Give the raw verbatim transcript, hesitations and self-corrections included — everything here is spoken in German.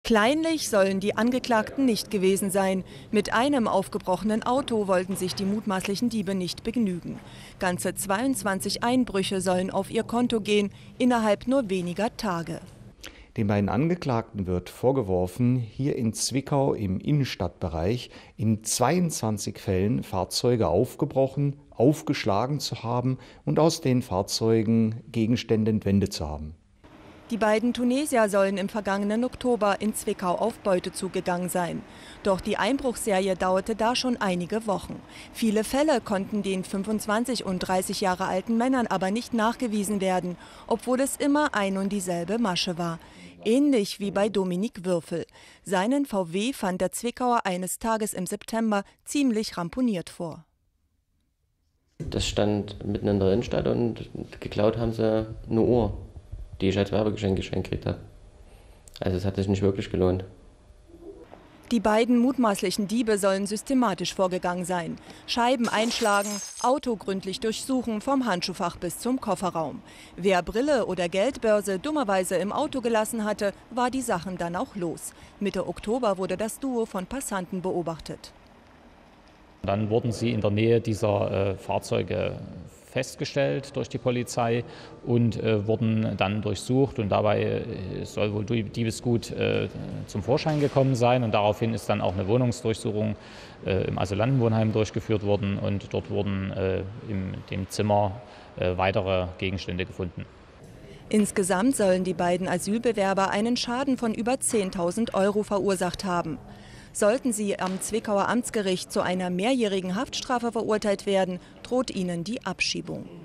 Kleinlich sollen die Angeklagten nicht gewesen sein. Mit einem aufgebrochenen Auto wollten sich die mutmaßlichen Diebe nicht begnügen. Ganze zweiundzwanzig Einbrüche sollen auf ihr Konto gehen, innerhalb nur weniger Tage. Den beiden Angeklagten wird vorgeworfen, hier in Zwickau im Innenstadtbereich in zweiundzwanzig Fällen Fahrzeuge aufgebrochen, aufgeschlagen zu haben und aus den Fahrzeugen Gegenstände entwendet zu haben. Die beiden Tunesier sollen im vergangenen Oktober in Zwickau auf Beutezug gegangen sein. Doch die Einbruchsserie dauerte da schon einige Wochen. Viele Fälle konnten den fünfundzwanzig und dreißig Jahre alten Männern aber nicht nachgewiesen werden, obwohl es immer ein und dieselbe Masche war. Ähnlich wie bei Dominik Würfel. Seinen V W fand der Zwickauer eines Tages im September ziemlich ramponiert vor. Das stand mitten in der Innenstadt und geklaut haben sie eine Uhr, die ich als Werbegeschenk geschenkt gekriegt habe. Also es hat sich nicht wirklich gelohnt. Die beiden mutmaßlichen Diebe sollen systematisch vorgegangen sein. Scheiben einschlagen, Auto gründlich durchsuchen, vom Handschuhfach bis zum Kofferraum. Wer Brille oder Geldbörse dummerweise im Auto gelassen hatte, war die Sachen dann auch los. Mitte Oktober wurde das Duo von Passanten beobachtet. Dann wurden sie in der Nähe dieser äh, Fahrzeuge festgestellt durch die Polizei und äh, wurden dann durchsucht. Und dabei äh, soll wohl Diebesgut äh, zum Vorschein gekommen sein. Und daraufhin ist dann auch eine Wohnungsdurchsuchung äh, im Asylantenwohnheim durchgeführt worden. Und dort wurden äh, in dem Zimmer äh, weitere Gegenstände gefunden. Insgesamt sollen die beiden Asylbewerber einen Schaden von über zehntausend Euro verursacht haben. Sollten sie am Zwickauer Amtsgericht zu einer mehrjährigen Haftstrafe verurteilt werden, droht ihnen die Abschiebung.